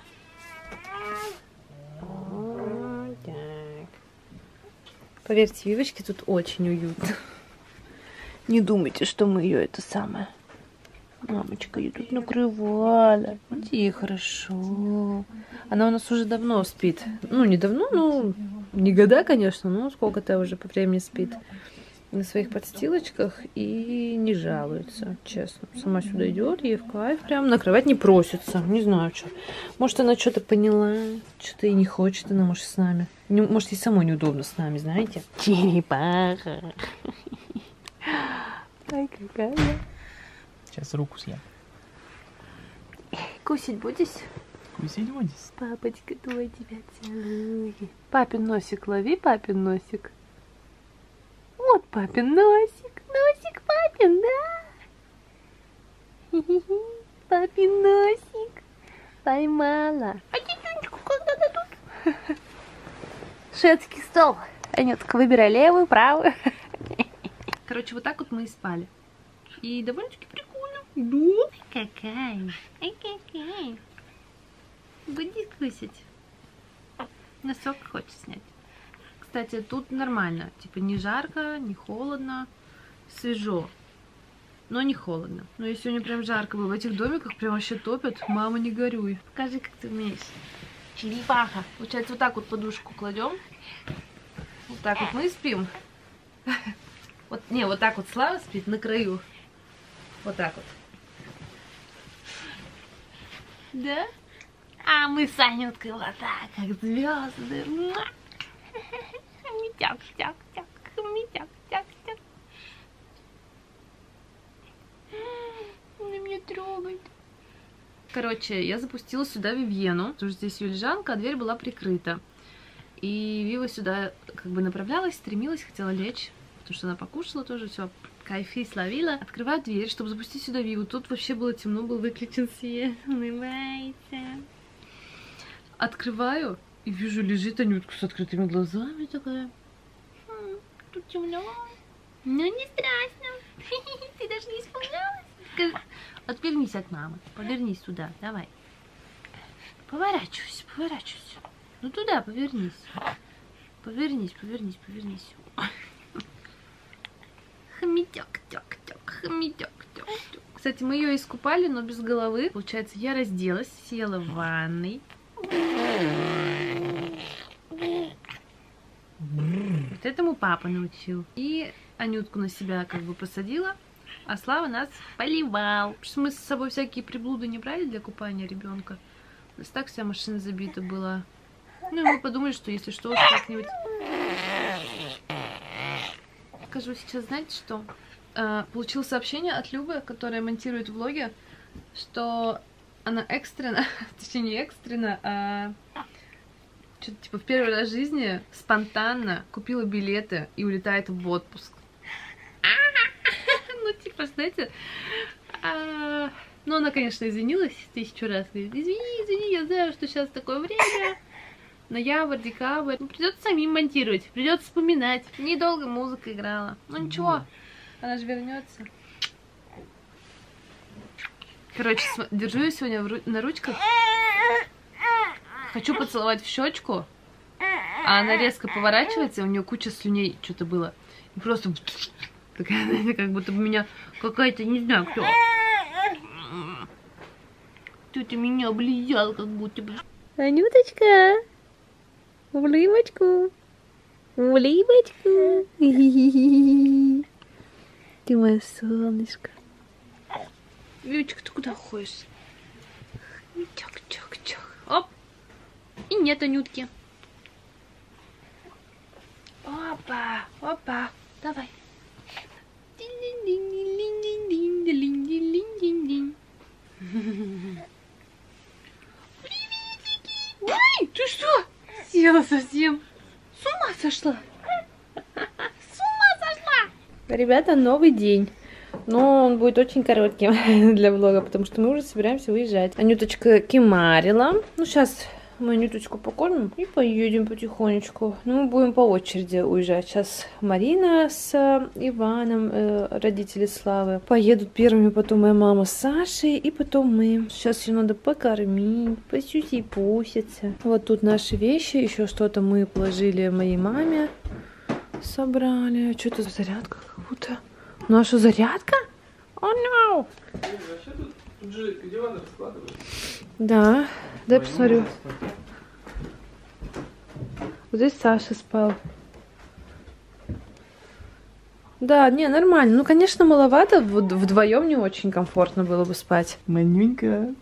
Вот так. Поверьте, Вивочке тут очень уютно. Не думайте, что мы ее это самое. Мамочка ее тут накрывала. Вот ей хорошо. Она у нас уже давно спит. Ну, не давно, ну, не года, конечно, но сколько-то уже по времени спит. На своих подстилочках и не жалуется, честно. Сама сюда идет, ей в кайф прям. На кровать не просится. Не знаю, что. Может, она что-то поняла, что-то и не хочет, она может с нами. Может, ей самой неудобно с нами, знаете? Черепаха. Ай, какая. Сейчас руку съем. Кусить будешь? Кусить будешь? Папочка, твой тебя целую. Папин носик лови, папин носик. Вот папин носик. Носик папин, да? Папин носик. Поймала. А тетюнечку когда дадут? Шведский стол. Анютка, выбирай левую, правую. Короче, вот так вот мы и спали. И довольно-таки прикольно. Да? Какая? Ай, какая? Будешь кусать? Носок хочешь снять? Кстати, тут нормально. Типа не жарко, не холодно. Свежо. Но не холодно. Но и сегодня прям жарко было. В этих домиках прям вообще топят. Мама, не горюй. Покажи, как ты умеешь. Черепаха. Получается, вот так вот подушку кладем. Вот так вот мы и спим. Вот, не, вот так вот Слава спит на краю. Вот так вот. Да? А мы с Анюткой вот так, как звезды. Митяк-тяк-тяк, митяк-тяк-тяк. Она меня трогает. Короче, я запустила сюда Вивьену, потому что здесь ее лежанка, а дверь была прикрыта. И Вива сюда как бы направлялась, стремилась, хотела лечь, потому что она покушала тоже, все, кайфи словила. Открываю дверь, чтобы запустить сюда Виву. Тут вообще было темно, был выключен свет. Улыбайся. Открываю и вижу, лежит Анютка с открытыми глазами такая. Тут темно. Ну не страшно. Ты даже не испугалась. Отвернись от мамы. Повернись туда, давай. Поворачивайся. Ну туда повернись. Повернись. Хомячок. Кстати, мы ее искупали, но без головы. Получается, я разделась, села в ванной. Вот этому папа научил. И Анютку на себя как бы посадила, а Слава нас поливал. Потому что мы с собой всякие приблуды не брали для купания ребенка. У нас так вся машина забита была. Ну и мы подумали, что если что, как-нибудь... Скажу сейчас, знаете что? Получила сообщение от Любы, которая монтирует влоги, что она экстренно, точнее не экстренно, а что-то типа в первый раз в жизни спонтанно купила билеты и улетает в отпуск. Ну типа, знаете, Ну, она, конечно, извинилась 1000 раз. Говорит, извини, я знаю, что сейчас такое время. Ноябрь, декабрь. Ну, придется самим монтировать, придется вспоминать. Недолго музыка играла. Ну ничего, она же вернется. Короче, держу ее сегодня на ручках. Хочу поцеловать в щечку, а она резко поворачивается, и у нее куча слюней что-то было. И просто такая, знаете, как будто бы меня какая-то, не знаю кто. Кто-то меня облизал, как будто бы. Анюточка, улыбочку, улыбочку. Ты моя солнышко. Вючка, ты куда ходишь? Чак-чак-чак. Оп. И нет Анютки. Опа, опа. Давай. Ой, ты что? Села совсем. С ума сошла. С ума сошла. Ребята, новый день. Но он будет очень коротким для влога, потому что мы уже собираемся выезжать. Анюточка кимарила. Ну, сейчас мы Анюточку покормим и поедем потихонечку. Ну, мы будем по очереди уезжать. Сейчас Марина с Иваном, родители Славы, поедут первыми, потом моя мама с Сашей, и потом мы. Сейчас ее надо покормить, посюсить-пуситься. Вот тут наши вещи, еще что-то мы положили моей маме, собрали. Что-то зарядка как будто. Ну а что, зарядка? О, no! Тут же диван раскладывают. Да, дай посмотрю. Вот здесь Саша спал. Да, не, нормально. Ну, конечно, маловато. Вдвоем не очень комфортно было бы спать. Манюнька.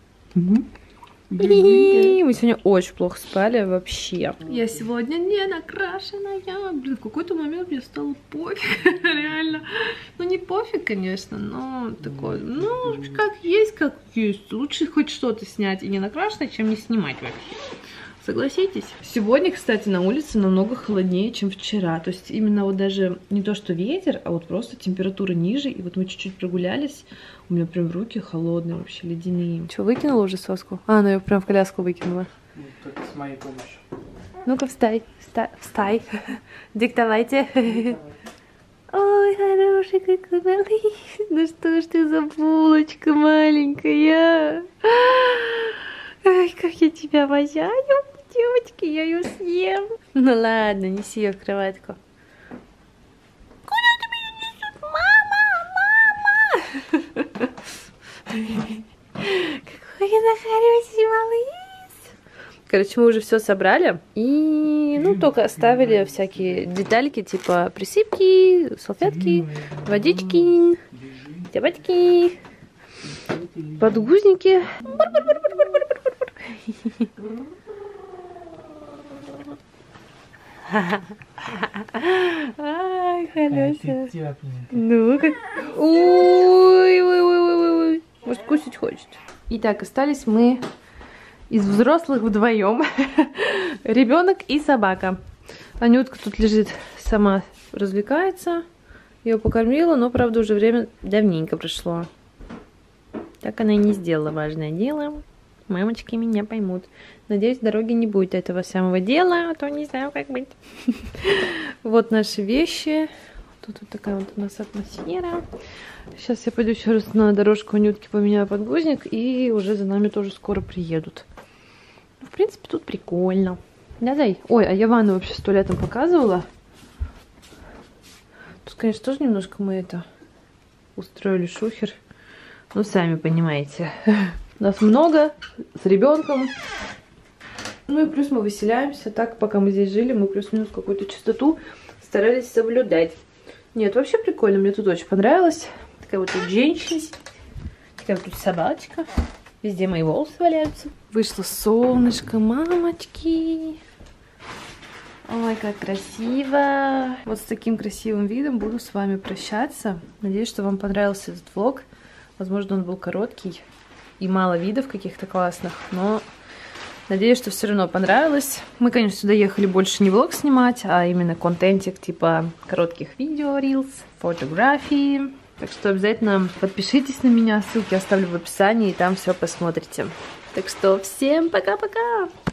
Мы сегодня очень плохо спали вообще. Я сегодня не накрашенная. Блин, в какой-то момент мне стало пофиг. Реально. Ну, не пофиг, конечно, но такое. Ну, как есть, как есть. Лучше хоть что-то снять и не накрашенное, чем не снимать вообще. Согласитесь? Сегодня, кстати, на улице намного холоднее, чем вчера. То есть именно вот даже не то, что ветер, а вот просто температура ниже. И вот мы чуть-чуть прогулялись. У меня прям руки холодные, вообще ледяные. Что, выкинула уже соску? А, она ее прям в коляску выкинула. Ну, только с моей помощью. Ну-ка, встай. Встай. Диктовайте. Ой, хороший какой малыш. Ну что ж ты за булочка маленькая. Ай, как я тебя обожаю, девочки, я ее съем. Ну ладно, неси ее в кроватку. Куда ты меня несешь? Мама! Какой она хороший малыш. Короче, мы уже все собрали. И, ну, только оставили всякие детальки, типа присыпки, салфетки, водички, тябатики, подгузники. Ай, Халяся. Ну как? Ой. Может, кусить хочет. Итак, остались мы из взрослых вдвоем. Ребенок и собака. Анютка тут лежит, сама развлекается. Ее покормила, но, правда, уже время давненько прошло. Так она и не сделала важное дело. Мамочки меня поймут. Надеюсь, дороги не будет этого самого дела, а то не знаю, как быть. Вот наши вещи. Тут вот такая вот у нас атмосфера. Сейчас я пойду еще раз на дорожку Анютки поменяю подгузник, и уже за нами тоже скоро приедут. В принципе, тут прикольно. Да, Зай? Ой, а я ванну вообще с туалетом показывала. Тут, конечно, тоже немножко мы это устроили шухер. Ну, сами понимаете. Нас много, с ребенком. Ну и плюс мы выселяемся. Так, пока мы здесь жили, мы плюс-минус какую-то чистоту старались соблюдать. Нет, вообще прикольно, мне тут очень понравилось. Такая вот тут женщина сидит. Такая вот тут собачка. Везде мои волосы валяются. Вышло солнышко, мамочки. Ой, как красиво. Вот с таким красивым видом буду с вами прощаться. Надеюсь, что вам понравился этот влог. Возможно, он был короткий и мало видов каких-то классных, но надеюсь, что все равно понравилось. Мы, конечно, сюда ехали больше не влог снимать, а именно контентик типа коротких видео, рилс, фотографии. Так что обязательно подпишитесь на меня, ссылки оставлю в описании, и там все посмотрите. Так что всем пока-пока!